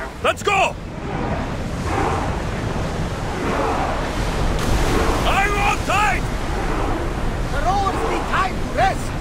Let's go! Are you all tight? The roads need time to rest.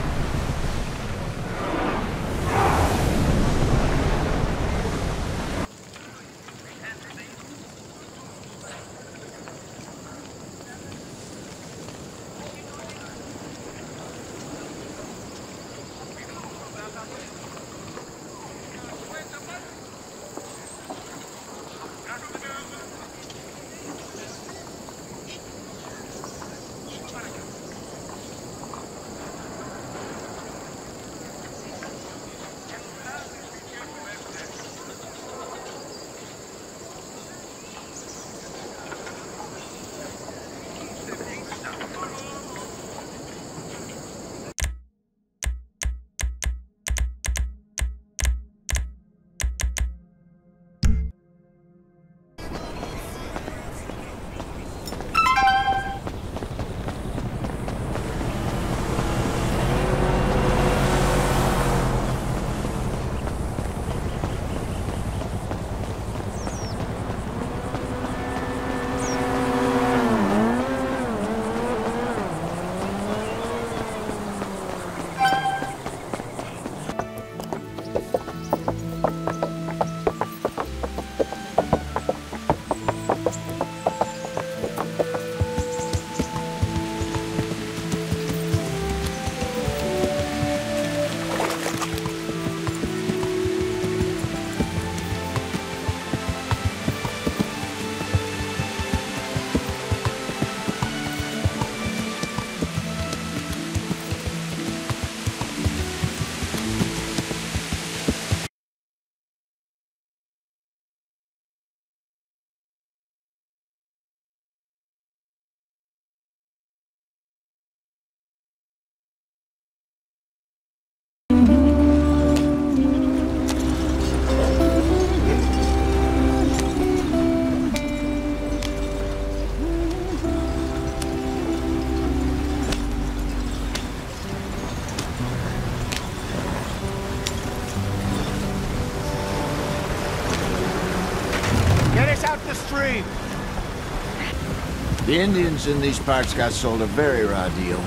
The Indians in these parts got sold a very raw deal.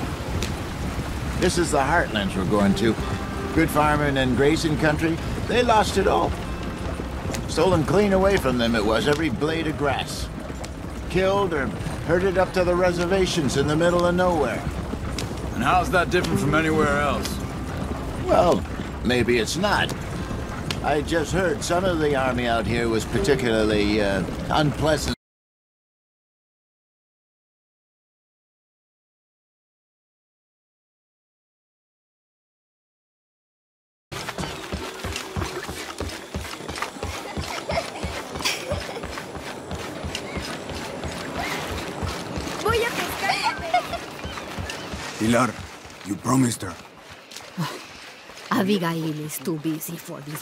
This is the heartlands we're going to. Good farming and grazing country, they lost it all. Stolen clean away from them it was, every blade of grass. Killed or herded up to the reservations in the middle of nowhere. And how's that different from anywhere else? Well, maybe it's not. I just heard some of the army out here was particularly, unpleasant. Pilar, you promised her. Abigail is too busy for this